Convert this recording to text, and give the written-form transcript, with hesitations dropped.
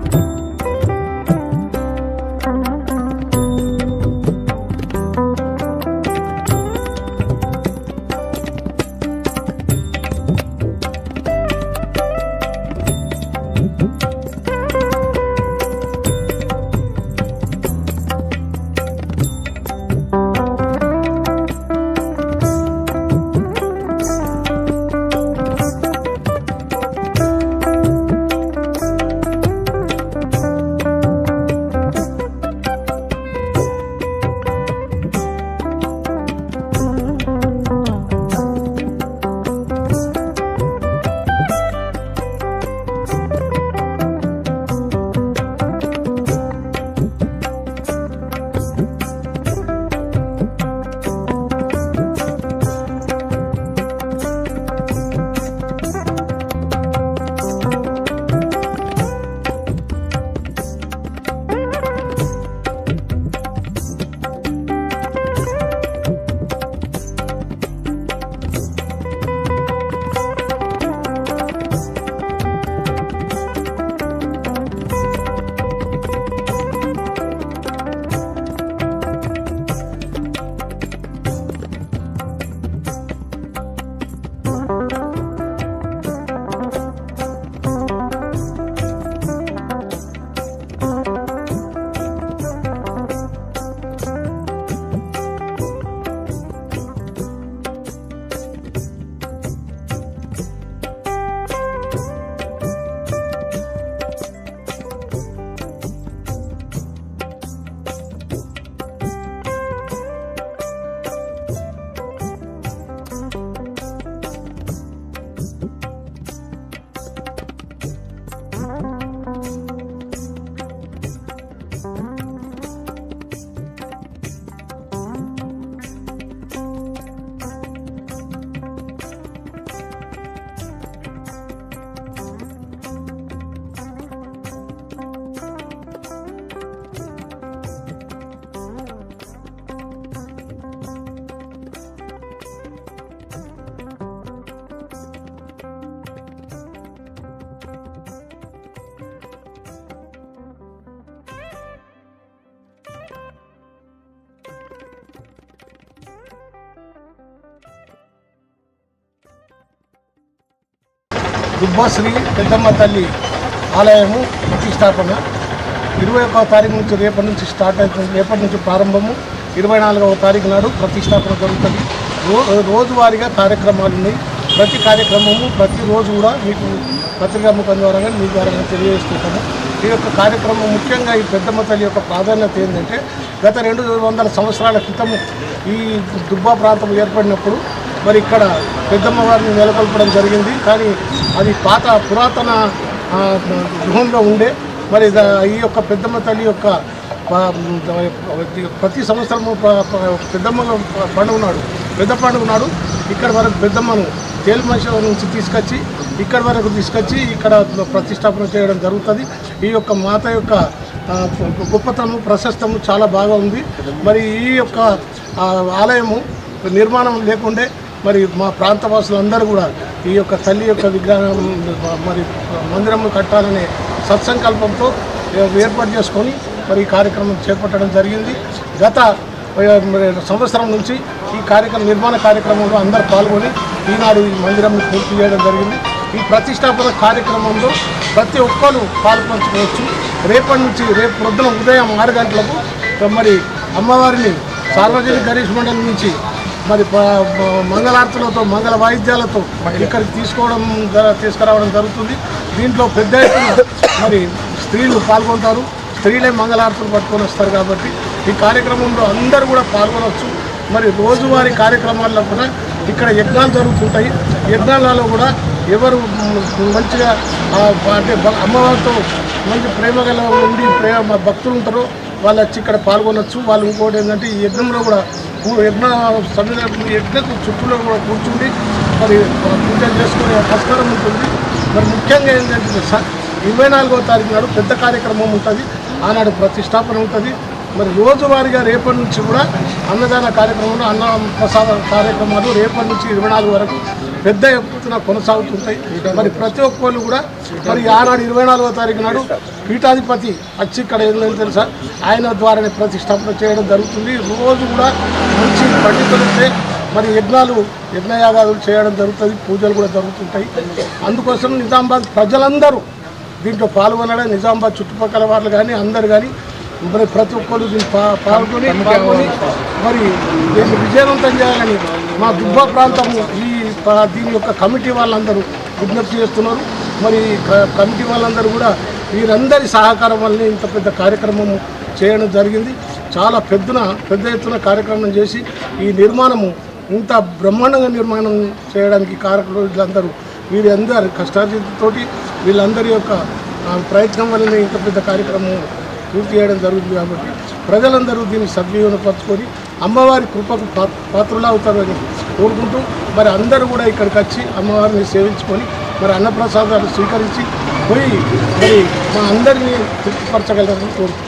దుబ్బాశ్రీ పెద్దమ్మ తల్లి ఆలయము ప్రతిష్టాపన 21వ తారీఖు నుంచి రేపటి నుంచి స్టార్ట్ అవుతుంది. రేపటి నుంచి ప్రారంభము 24వ తారీఖు నాడు ప్రతిష్టాపన జరుగుతుంది. రోజువారీగా కార్యక్రమాలు ఉన్నాయి. ప్రతి కార్యక్రమము ప్రతిరోజు కూడా మీకు పత్రికా ముఖం ద్వారా మీ ద్వారా తెలియజేస్తుంటాము. ఈ యొక్క కార్యక్రమం ముఖ్యంగా ఈ పెద్దమ్మ తల్లి యొక్క ప్రాధాన్యత ఏంటంటే గత 200 సంవత్సరాల క్రితము ఈ దుబ్బా ప్రాంతం ఏర్పడినప్పుడు మరి ఇక్కడ పెద్దమ్మ వారిని నెలకొల్పడం జరిగింది. కానీ అది పాత పురాతన గృహంలో ఉండే మరి ఈ యొక్క పెద్దమ్మ తల్లి యొక్క ప్రతి సంవత్సరము పెద్దమ్మ పండుగ నాడు పెద్ద పండుగ నాడు ఇక్కడ వరకు పెద్దమ్మను తేలుమష నుంచి తీసుకొచ్చి ఇక్కడ వరకు తీసుకొచ్చి ఇక్కడ ప్రతిష్టాపన చేయడం జరుగుతుంది. ఈ యొక్క మాత యొక్క గొప్పతనము ప్రశస్తము చాలా బాగా ఉంది. మరి ఈ యొక్క ఆలయము నిర్మాణం లేకుండే మరి మా ప్రాంతవాసులందరూ కూడా ఈ యొక్క తల్లి యొక్క విగ్రహం మరి మందిరము కట్టాలనే సత్సంకల్పంతో ఏర్పాటు చేసుకొని మరి ఈ కార్యక్రమం చేపట్టడం జరిగింది. గత సంవత్సరం నుంచి ఈ నిర్మాణ కార్యక్రమంలో అందరూ పాల్గొని ఈనాడు ఈ మందిరం పూర్తి చేయడం జరిగింది. ఈ ప్రతిష్టాపన కార్యక్రమంలో ప్రతి ఒక్కరు పాల్పంచుకోవచ్చు. రేపు పొద్దున ఉదయం 6 గంటలకు మరి అమ్మవారిని సార్వజనిక గణేష్ మండలి నుంచి మరి మంగళార్తులతో మంగళ వాయిద్యాలతో ఇక్కడికి తీసుకురావడం జరుగుతుంది. దీంట్లో పెద్ద ఎత్తున మరి స్త్రీలు పాల్గొంటారు. స్త్రీలే మంగళార్తులు పట్టుకొని వస్తారు కాబట్టి ఈ కార్యక్రమంలో అందరూ కూడా పాల్గొనవచ్చు. మరి రోజువారీ కార్యక్రమాల్లో కూడా ఇక్కడ యజ్ఞాలు జరుగుతుంటాయి. యజ్ఞాలలో కూడా ఎవరు మంచిగా అంటే అమ్మవారితో మంచి ప్రేమగల ఉండి భక్తులు ఉంటారో వాళ్ళు వచ్చి ఇక్కడ పాల్గొనవచ్చు. వాళ్ళు ఇంకోటి ఏంటంటే ఈ యజ్ఞంలో కూడా యజ్ఞకు చుట్టూలో కూడా కూర్చుండి మరి పూజలు చేసుకునే ఆస్కారం ఉంటుంది. మరి ముఖ్యంగా ఏంటంటే 24వ తారీఖు నాడు పెద్ద కార్యక్రమం ఉంటుంది. ఆనాడు ప్రతిష్టాపన ఉంటుంది. మరి రోజువారీగా రేపటి నుంచి కూడా అన్నదాన కార్యక్రమాలు అన్న ప్రసాద కార్యక్రమాలు రేపటి నుంచి 24 వరకు పెద్ద ఎత్తున కొనసాగుతుంటాయి. మరి ప్రతి ఒక్కళ్ళు కూడా మరి ఆనాడు 24వ తారీఖు నాడు పీఠాధిపతి వచ్చి ఇక్కడ ఏంటంటే తెలుసా, ఆయన ద్వారానే ప్రతిష్టాపన చేయడం జరుగుతుంది. రోజు కూడా మంచి పండితులైతే మరి యజ్ఞయాగాదులు చేయడం జరుగుతుంది, పూజలు కూడా జరుగుతుంటాయి. అందుకోసం నిజామాబాద్ ప్రజలందరూ దీంట్లో పాల్గొనడం, నిజామాబాద్ చుట్టుపక్కల వాళ్ళు కానీ అందరు కానీ మరి ప్రతి ఒక్కరు దీన్ని పాల్గొని మరి దీన్ని విజయవంతం చేయాలని మా దుబ్బ ప్రాంతము దీని యొక్క కమిటీ వాళ్ళందరూ విజ్ఞప్తి చేస్తున్నారు. మరి కమిటీ వాళ్ళందరూ కూడా వీరందరి సహకారం వల్లనే ఇంత పెద్ద కార్యక్రమం చేయడం జరిగింది. చాలా పెద్ద ఎత్తున కార్యక్రమం చేసి ఈ నిర్మాణము ఇంత బ్రహ్మాండంగా నిర్మాణం చేయడానికి కారకులందరూ వీరందరి కష్టార్జితతోటి వీళ్ళందరి యొక్క ప్రయత్నం వల్లనే ఇంత పెద్ద కార్యక్రమం పూర్తి చేయడం జరుగుతుంది. కాబట్టి ప్రజలందరూ దీన్ని సద్వినియోగపరచుకొని అమ్మవారి కృపకు పాత్రలు అవుతారని కోరుకుంటూ మరి అందరూ కూడా ఇక్కడికి వచ్చి అమ్మవారిని సేవించుకొని మరి అన్నప్రసాదాలు స్వీకరించి పోయి మరి మా అందరినీ తృప్తిపరచగలరని కోరుకుంటున్నాను.